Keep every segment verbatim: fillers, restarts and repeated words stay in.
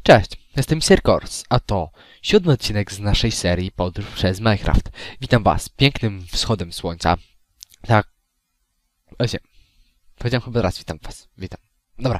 Cześć, jestem mister Kors, a to siódmy odcinek z naszej serii Podróż przez Minecraft. Witam was pięknym wschodem słońca. Tak, właśnie, powiedziałem chyba raz, witam was, witam. Dobra.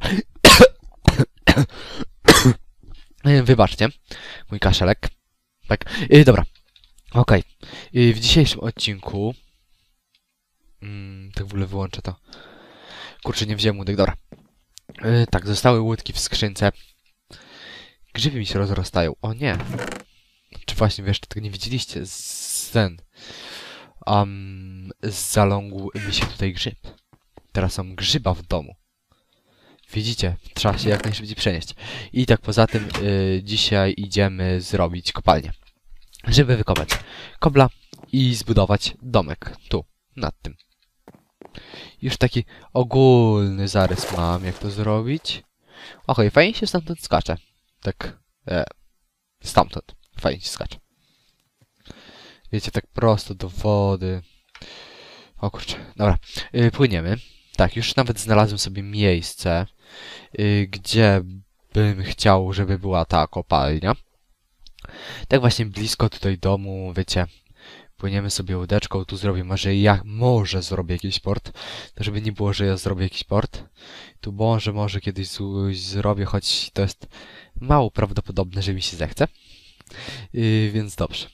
Wybaczcie, mój kaszelek. Tak, yy, dobra, okej. Okay. Yy, w dzisiejszym odcinku... Mm, tak w ogóle wyłączę to. Kurczę, nie wziąłem łódek, dobra. Yy, tak, zostały łódki w skrzynce. Grzyby mi się rozrastają. O nie. Czy właśnie, wiesz, tego nie widzieliście? Z ten... Um, zalągł mi się tutaj grzyb. Teraz mam grzyba w domu. Widzicie? Trzeba się jak najszybciej przenieść. I tak poza tym yy, dzisiaj idziemy zrobić kopalnię. Żeby wykopać kobla i zbudować domek. Tu, nad tym. Już taki ogólny zarys mam, jak to zrobić. Okej, fajnie się stamtąd skacze. Tak, e, stamtąd. Fajnie się skacze. Wiecie, tak prosto do wody. O kurczę, dobra. Yy, płyniemy. Tak, już nawet znalazłem sobie miejsce, yy, gdzie bym chciał, żeby była ta kopalnia. Tak właśnie blisko tutaj domu, wiecie. Płyniemy sobie łódeczką, tu zrobię, może ja może zrobię jakiś port. To żeby nie było, że ja zrobię jakiś port. Tu może, może kiedyś coś zrobię, choć to jest mało prawdopodobne, że mi się zechce. Yy, więc dobrze.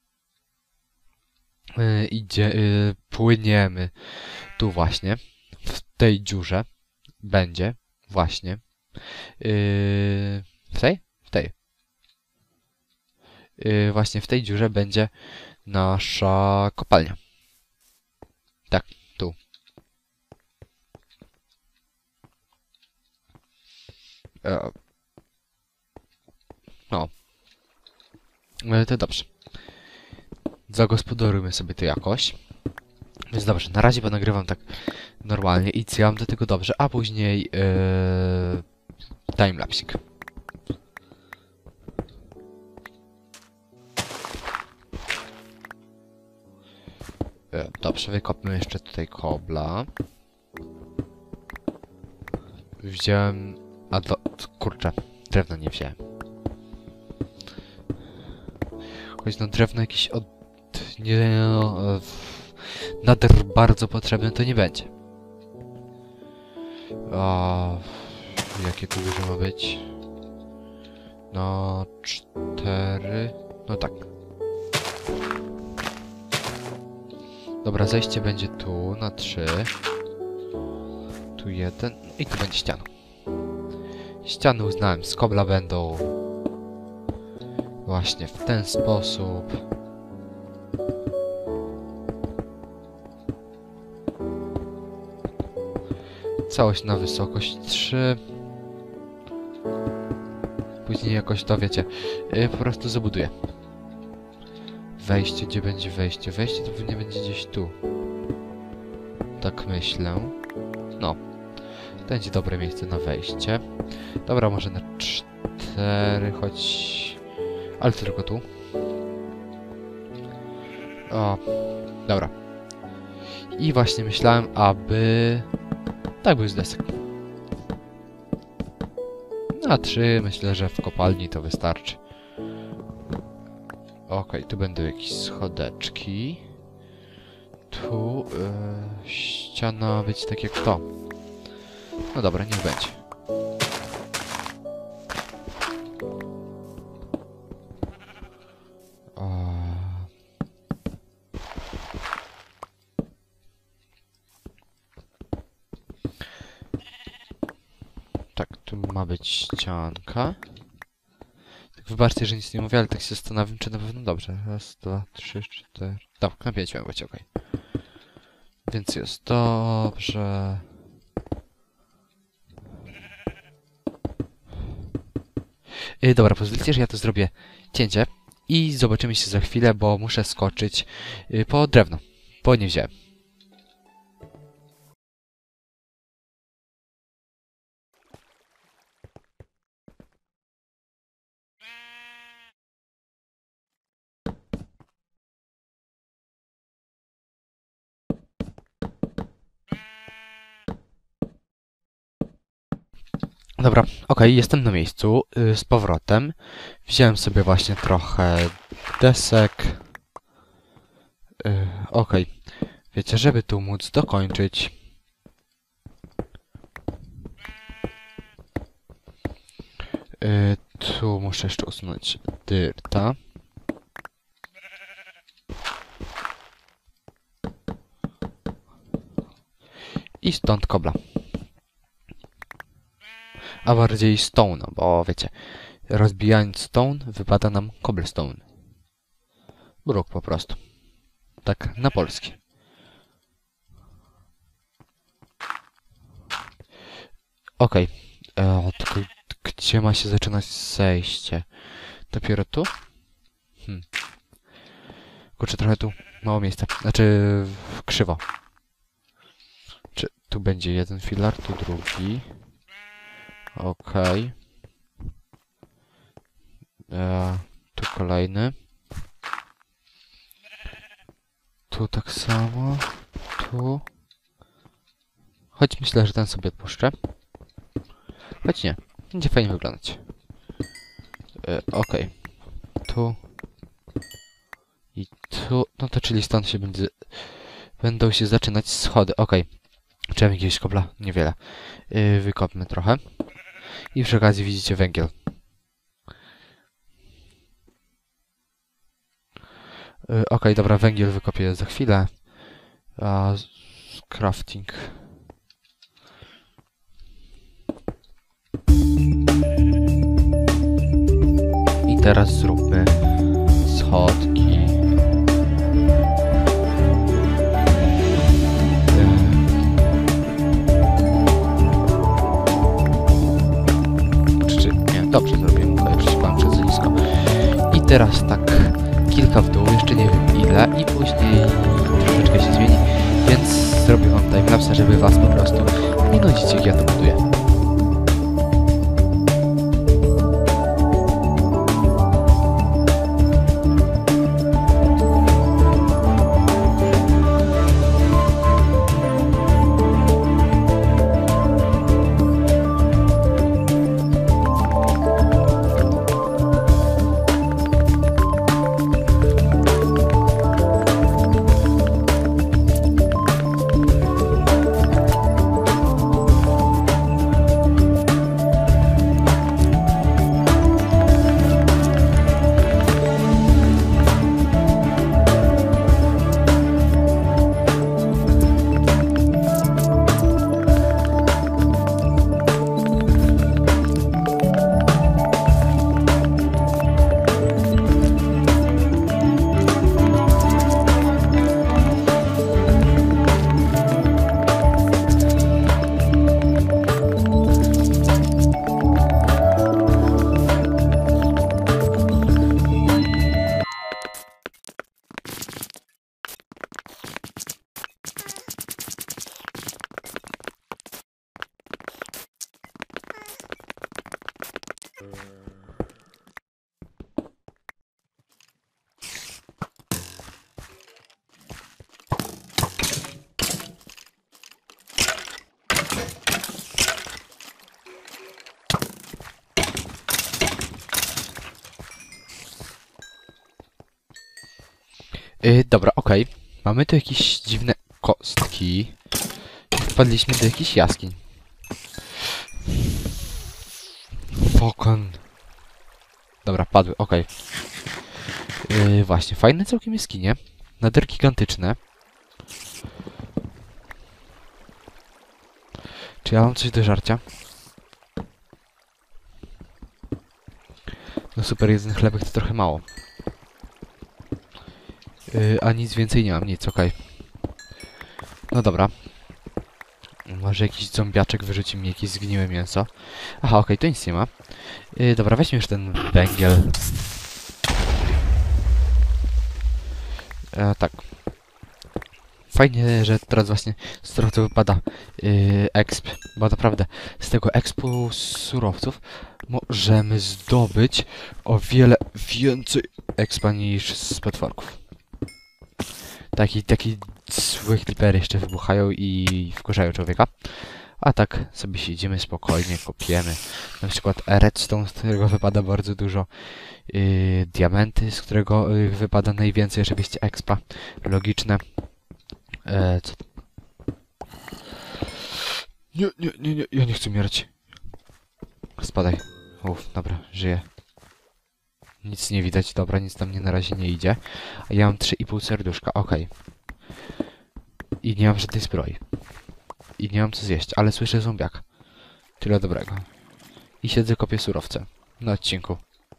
Yy, idzie, yy, płyniemy tu właśnie, w tej dziurze będzie właśnie, yy, w tej? W tej. Yy, właśnie w tej dziurze będzie nasza kopalnia. Tak, tu. E, no. E, to dobrze. Zagospodarujmy sobie to jakoś. Więc dobrze, na razie nagrywam tak normalnie i cjam do tego dobrze, a później yy, timelapsik. Yy, dobrze, wykopmy jeszcze tutaj kobla. Wziąłem... A do... kurczę, drewno nie wziąłem. Choć no drewno jakieś od... nie... no, nader bardzo potrzebne to nie będzie. A jakie tu dużo ma być? No cztery. No tak. Dobra, zejście będzie tu na trzy. Tu jeden. I tu będzie ściana. Ściany uznałem, z kobla będą właśnie w ten sposób. Całość na wysokość trzy. Później jakoś to, wiecie, yy, po prostu zabuduję. Wejście, gdzie będzie wejście? Wejście to pewnie będzie gdzieś tu. Tak myślę. No. To będzie dobre miejsce na wejście. Dobra, może na cztery, choć... ale tylko tu. O, dobra. I właśnie myślałem, aby... tak był z desek. Na trzy myślę, że w kopalni to wystarczy. Okej, okay, tu będą jakieś schodeczki. Tu yy, ściana być tak jak to. No dobra, niech będzie. O... tak, tu ma być ścianka. Tak, wybaczcie, że nic nie mówię, ale tak się zastanawiam, czy na pewno dobrze. Raz, dwa, trzy, cztery... tak, na pięć miał być, okej. Okay. Więc jest dobrze. Yy, dobra, pozwólcie, że ja to zrobię cięcie i zobaczymy się za chwilę, bo muszę skoczyć yy, po drewno, bo nie wziąłem. Dobra, okej, jestem na miejscu, yy, z powrotem. Wziąłem sobie właśnie trochę desek. Yy, okej, wiecie, żeby tu móc dokończyć. Yy, tu muszę jeszcze usunąć dyrta. I stąd kobla. A bardziej stone, bo wiecie, rozbijając stone wypada nam cobblestone. Bruk po prostu. Tak na polski. Okej. Okay. Tylko gdzie ma się zaczynać zejście? Dopiero tu? Hmm. Kurczę, trochę tu mało miejsca. Znaczy krzywo. Czy tu będzie jeden filar, tu drugi. Okej. Okay. Tu kolejny. Tu tak samo. Tu. Choć myślę, że ten sobie odpuszczę. Choć nie. Będzie fajnie wyglądać. E, Okej. Okay. Tu. I tu. No to czyli stąd się będzie... Będą się zaczynać schody. Okej. Okay. Czy jakiegoś kobla? Niewiele. Yy, wykopmy trochę. I przy okazji widzicie węgiel. Yy, Okej, okay, dobra, węgiel wykopię za chwilę. A, crafting. I teraz zróbmy schodki. Dobrze zrobiłem, bo ja przyszłam przez nisko. I teraz tak kilka w dół, jeszcze nie wiem ile, i później troszeczkę się zmieni, więc zrobię wam timelapse, żeby was po prostu nie nudzić, jak ja to buduję. Yy, dobra, okej. Okay. Mamy tu jakieś dziwne kostki. Wpadliśmy do jakichś jaskiń. Fokon. Dobra, padły, okej. Okay. Yy, właśnie, fajne całkiem jaskinie. Nader gigantyczne. Czy ja mam coś do żarcia? No super, jeden chlebek to trochę mało. Yy, a nic więcej nie mam, nic, okej. Okay. No dobra. Może jakiś zombiaczek wyrzuci mi jakieś zgniłe mięso. Aha, okej, okay, to nic nie ma. Yy, dobra, weźmy już ten węgiel. E, tak. Fajnie, że teraz właśnie z trochę wypada yy, exp, bo naprawdę z tego expu surowców możemy zdobyć o wiele więcej expa niż z potworków. Taki, taki złe creepery jeszcze wybuchają i wkurzają człowieka. A tak sobie siedzimy spokojnie, kopiemy. Na przykład redstone, z którego wypada bardzo dużo. Yy, diamenty, z którego yy, wypada najwięcej, oczywiście expa. Logiczne. E, co? Nie, nie, nie, nie, ja nie chcę umierać. Spadaj. Uff, dobra, żyję. Nic nie widać, dobra, nic tam mnie na razie nie idzie. A ja mam trzy i pół serduszka, okej. Okay. I nie mam żadnej zbroi. I nie mam co zjeść, ale słyszę zombiaka. Tyle dobrego. I siedzę, kopię surowce. Na odcinku.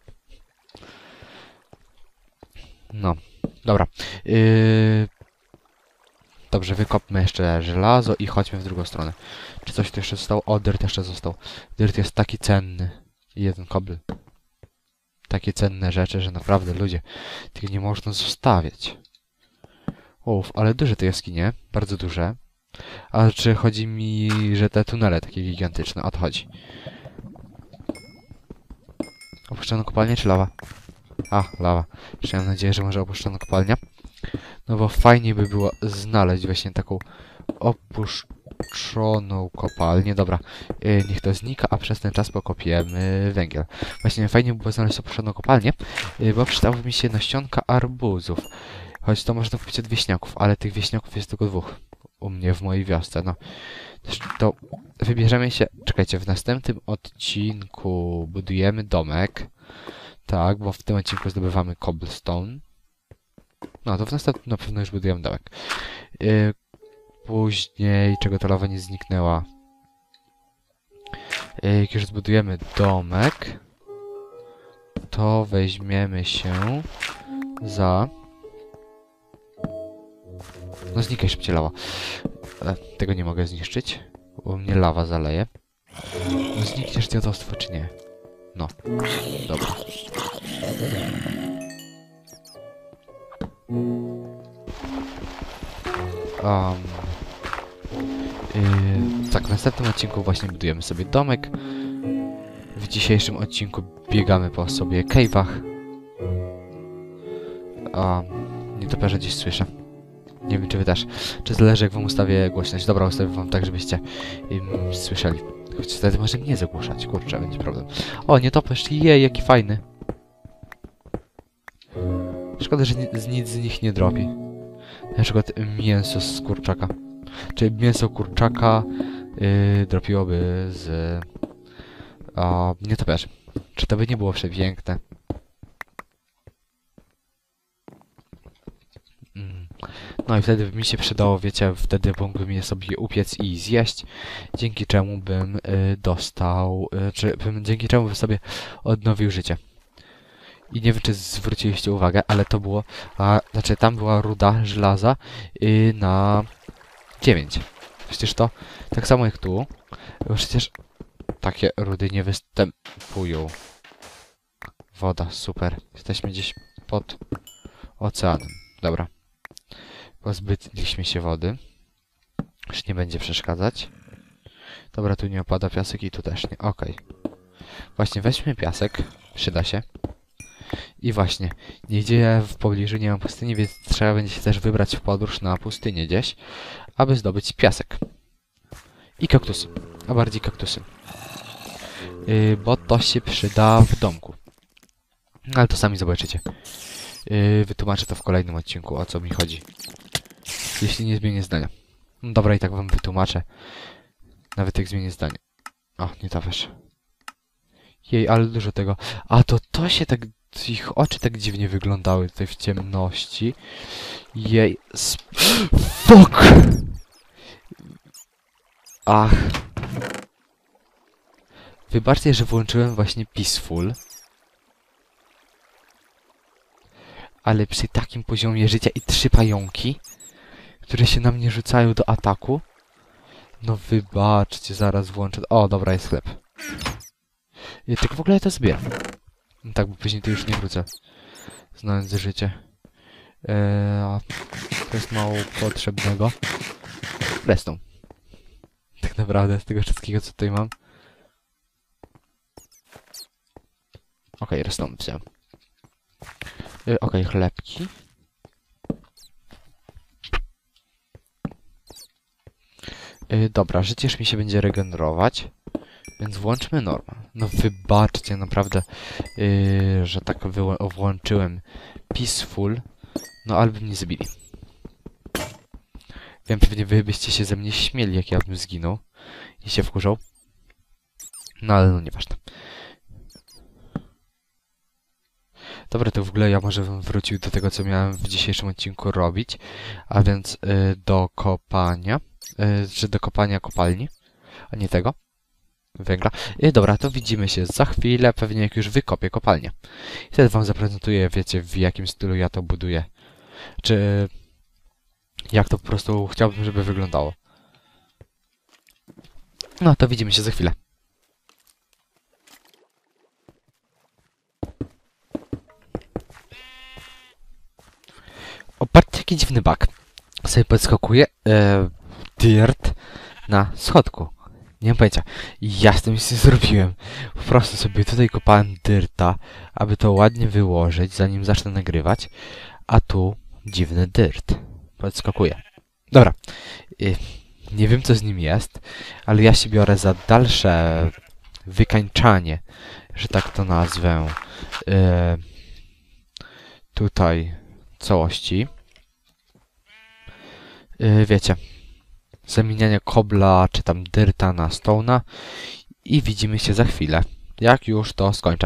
No, dobra. Yy... Dobrze, wykopmy jeszcze żelazo i chodźmy w drugą stronę. Czy coś tu jeszcze zostało? O, dirt jeszcze został. Dirt jest taki cenny. Jeden kobl. Takie cenne rzeczy, że naprawdę, ludzie, tych nie można zostawiać. Uff, ale duże te jaskinie. Bardzo duże. A czy chodzi mi, że te tunele takie gigantyczne? O to chodzi. Opuszczono kopalnię czy lawa? A, lawa. Jeszcze mam nadzieję, że może opuszczono kopalnia. No bo fajnie by było znaleźć właśnie taką opuszczoną kopalnię. Dobra, yy, niech to znika, a przez ten czas pokopiemy węgiel. Właśnie fajnie by było znaleźć opuszczoną kopalnię, yy, bo przydałoby mi się nasionka arbuzów. Choć to można kupić od wieśniaków, ale tych wieśniaków jest tylko dwóch. U mnie w mojej wiosce, no. To wybierzemy się... Czekajcie, w następnym odcinku budujemy domek. Tak, bo w tym odcinku zdobywamy cobblestone. No, to w następnym na pewno już budujemy domek. Yy, później, czego ta lawa nie zniknęła. Yy, jak już zbudujemy domek, to weźmiemy się za... No znikaj szybciej lawa. E, tego nie mogę zniszczyć, bo mnie lawa zaleje. No znikniesz dziadostwo, czy nie? No, dobra. Um, yy, tak, w następnym odcinku właśnie budujemy sobie domek. W dzisiejszym odcinku biegamy po sobie cave'ach. Um, nietoperze gdzieś słyszę. Nie wiem, czy wy też. Czy zależy, jak wam ustawię głośność. Dobra, ustawię wam tak, żebyście um, słyszeli. Choć wtedy może mnie zagłuszać. Kurczę, będzie problem. O, nietoperz, jej, jaki fajny. Szkoda, że nic, nic z nich nie dropi. Na przykład mięso z kurczaka. Czyli mięso kurczaka yy, dropiłoby z... O, nietoperzy. Czy to by nie było przepiękne? Mm. No i wtedy by mi się przydało, wiecie, wtedy mógłbym je sobie upiec i zjeść, dzięki czemu bym y, dostał, y, czy bym, dzięki czemu bym sobie odnowił życie. I nie wiem, czy zwróciliście uwagę, ale to było, a, znaczy tam była ruda żelaza y, na dziewięć. Przecież to tak samo jak tu, bo przecież takie rudy nie występują. Woda, super. Jesteśmy gdzieś pod oceanem. Dobra. Pozbyliśmy się wody. Już nie będzie przeszkadzać. Dobra, tu nie opada piasek i tu też nie. Okej. Okay. Właśnie, weźmy piasek. Przyda się. I właśnie, nigdzie w pobliżu nie mam pustyni, więc trzeba będzie się też wybrać w podróż na pustynię gdzieś, aby zdobyć piasek. I kaktusy. A bardziej kaktusy. Yy, bo to się przyda w domku. Ale to sami zobaczycie. Yy, wytłumaczę to w kolejnym odcinku, o co mi chodzi. Jeśli nie zmienię zdania. No dobra, i tak wam wytłumaczę. Nawet jak zmienię zdanie. O, nie to wiesz. Jej, ale dużo tego. A to to się tak... Ich oczy tak dziwnie wyglądały tutaj w ciemności. Jej... Sp Fuck! Ach. Wybaczcie, że włączyłem właśnie Peaceful. Ale przy takim poziomie życia i trzy pająki, które się na mnie rzucają do ataku. No wybaczcie, zaraz włączę... O, dobra, jest chleb. I tylko w ogóle ja to zbieram. No tak, bo później to już nie wrócę. Znając życie. Eee, to jest mało potrzebnego. Redstone. Tak naprawdę z tego wszystkiego, co tutaj mam. Okej, okay, redstone wziąłem. Eee, Okej, okay, chlebki. Yy, dobra, życie już mi się będzie regenerować. Więc włączmy normal. No wybaczcie, naprawdę, yy, że tak włączyłem peaceful. No ale by mnie zabili. Wiem, pewnie wy byście się ze mnie śmieli, jak ja bym zginął. I się wkurzał. No ale no nieważne. Dobra, to w ogóle ja może bym wrócił do tego, co miałem w dzisiejszym odcinku robić. A więc yy, do kopania. Yy, czy do kopania kopalni. A nie tego. Węgla. I dobra, to widzimy się za chwilę, pewnie jak już wykopię kopalnię. I wtedy wam zaprezentuję, wiecie, w jakim stylu ja to buduję. Czy jak to po prostu chciałbym, żeby wyglądało. No to widzimy się za chwilę. O, patrzcie, jaki dziwny bug. Sobie podskakuje e, dirt na schodku. Nie mam pojęcia. Ja z tym nic nie zrobiłem. Po prostu sobie tutaj kopałem dyrta, aby to ładnie wyłożyć, zanim zacznę nagrywać. A tu dziwny dyrt. Podskakuje. Dobra. Y, nie wiem, co z nim jest, ale ja się biorę za dalsze wykańczanie, że tak to nazwę, y, tutaj całości. Y, wiecie. Zamieniania kobla, czy tam dyrta na stone'a i widzimy się za chwilę, jak już to skończę.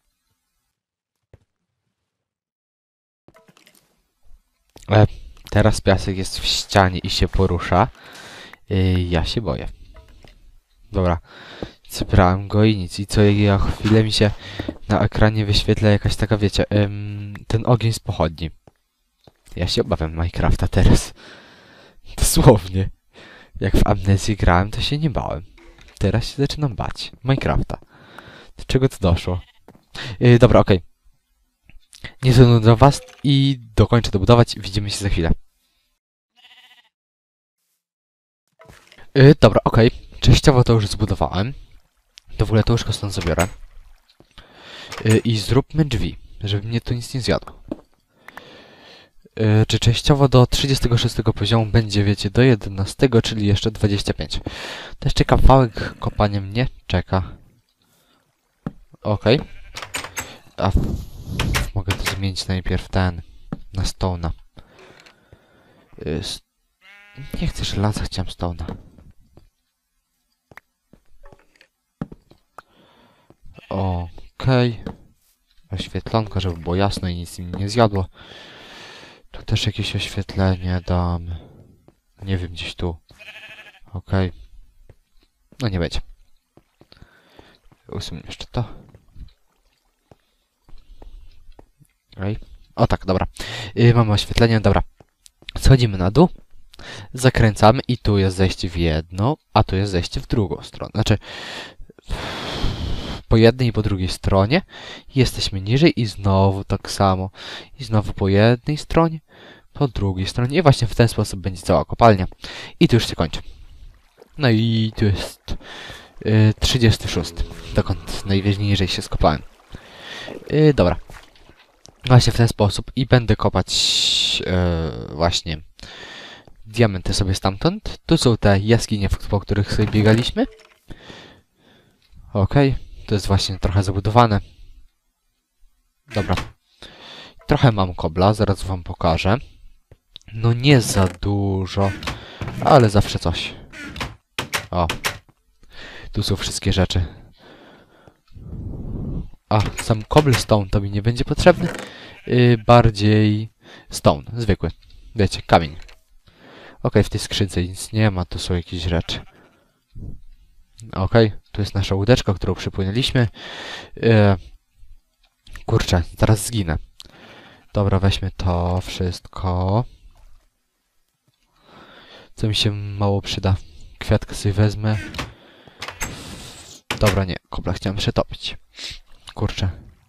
E, teraz piasek jest w ścianie i się porusza. E, ja się boję. Dobra, zebrałem go i nic. I co ja chwilę mi się na ekranie wyświetla jakaś taka, wiecie, em, ten ogień z pochodni. Ja się obawiam Minecrafta teraz. Dosłownie. Jak w Amnezji grałem, to się nie bałem. Teraz się zaczynam bać. Minecrafta. Do czego to doszło? Yy, dobra, okej. Okay. Nie zanudzę was i dokończę to budować. Widzimy się za chwilę. Yy, dobra, okej. Okay. Częściowo to już zbudowałem. To w ogóle to już go stąd zabiorę. Yy, I zróbmy drzwi, żeby mnie tu nic nie zjadło. Yy, czy częściowo do trzydziestego szóstego poziomu będzie, wiecie, do jedenastego, czyli jeszcze dwadzieścia pięć. To jeszcze kawałek kopania mnie czeka. Okej. Okay. A mogę to zmienić najpierw ten, na stone'a. Yy, nie chcę żelaza, chciałem stone'a. Okej. Okay. Oświetlonko, żeby było jasno i nic mi nie zjadło. Tu też jakieś oświetlenie dam. Nie wiem, gdzieś tu. Okej. Okay. No nie będzie. Usunę jeszcze to. Okay. O tak, dobra. Yy, mamy oświetlenie, dobra. Schodzimy na dół. Zakręcamy i tu jest zejście w jedną, a tu jest zejście w drugą stronę. Znaczy, po jednej i po drugiej stronie. Jesteśmy niżej i znowu tak samo. I znowu po jednej stronie, po drugiej stronie. I właśnie w ten sposób będzie cała kopalnia. I tu już się kończy. No i tu jest yy, trzydziesty szósty. Dokąd najwyżej się skopałem. Yy, dobra. Właśnie w ten sposób. I będę kopać yy, właśnie diamenty sobie stamtąd. Tu są te jaskinie, po których sobie biegaliśmy. Okej. Okay. To jest właśnie trochę zabudowane. Dobra. Trochę mam kobla, zaraz wam pokażę. No nie za dużo, ale zawsze coś. O. Tu są wszystkie rzeczy. A, sam cobblestone to mi nie będzie potrzebny. Yy, bardziej stone, zwykły. Wiecie, kamień. Ok, w tej skrzynce nic nie ma, tu są jakieś rzeczy. Ok, tu jest nasza łódeczka, którą przypłynęliśmy. Yy, kurczę, zaraz zginę. Dobra, weźmy to wszystko. Co mi się mało przyda. Kwiatkę sobie wezmę. Dobra, nie, kobla chciałem przetopić. Kurczę.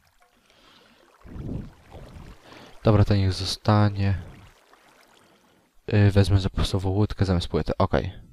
Dobra, to niech zostanie. Yy, wezmę zapasową łódkę zamiast płyty. Okej. Okay.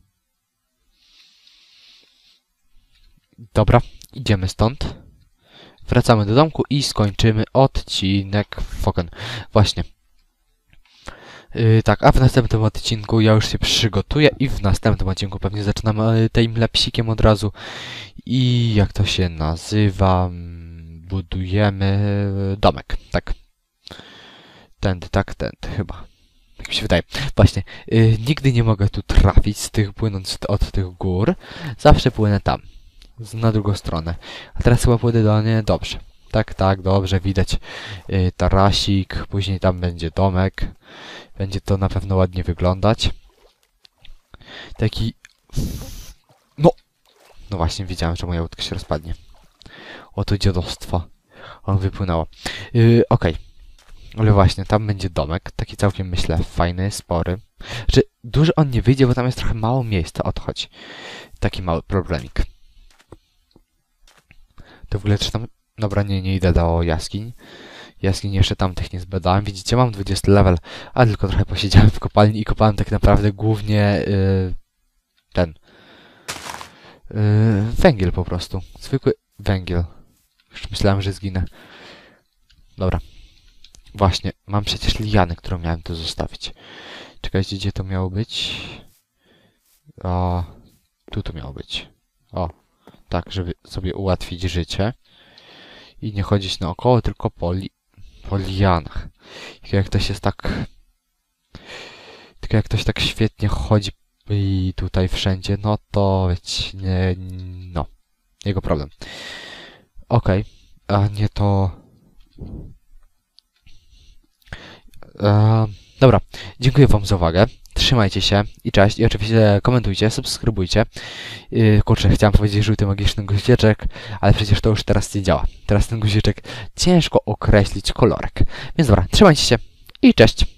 Dobra, idziemy stąd. Wracamy do domku i skończymy odcinek. Foken. Właśnie. Yy, tak, a w następnym odcinku ja już się przygotuję i w następnym odcinku pewnie zaczynam yy, timelapsikiem od razu. I jak to się nazywa? Budujemy domek, tak. Tędy, tak, tędy chyba. Tak mi się wydaje. Właśnie, yy, nigdy nie mogę tu trafić z tych, płynąc od tych gór. Zawsze płynę tam, z, na drugą stronę. A teraz chyba płynę do niej, dobrze. Tak, tak, dobrze, widać yy, tarasik, później tam będzie domek. Będzie to na pewno ładnie wyglądać. Taki... No! No właśnie, widziałem, że moja łódka się rozpadnie. Oto dziadostwo. On wypłynęło. Yy, Okej. Okay. Ale właśnie, tam będzie domek. Taki całkiem, myślę, fajny, spory. Znaczy, duży on nie wyjdzie, bo tam jest trochę mało miejsca. Odchodź. Taki mały problemik. To w ogóle czy tam... Dobra, nie, nie idę do jaskiń. Jaskiń jeszcze tamtych nie zbadałem. Widzicie, mam dwudziesty level, a tylko trochę posiedziałem w kopalni i kopałem tak naprawdę głównie yy, ten yy, węgiel po prostu. Zwykły węgiel. Już myślałem, że zginę. Dobra. Właśnie, mam przecież liany, którą miałem tu zostawić. Czekajcie, gdzie to miało być? O, tu to miało być. O, tak, żeby sobie ułatwić życie. I nie chodzić naokoło, tylko po, li po lianach. Tylko jak ktoś jest tak... Tylko jak ktoś tak świetnie chodzi i tutaj wszędzie, no to wiecie, nie... No. Jego problem. Okej. Okay. A nie to... E, dobra. Dziękuję wam za uwagę. Trzymajcie się i cześć. I oczywiście komentujcie, subskrybujcie. Yy, kurczę, chciałem powiedzieć żółty magiczny guziczek, ale przecież to już teraz nie działa. Teraz ten guziczek ciężko określić kolorek. Więc dobra, trzymajcie się i cześć.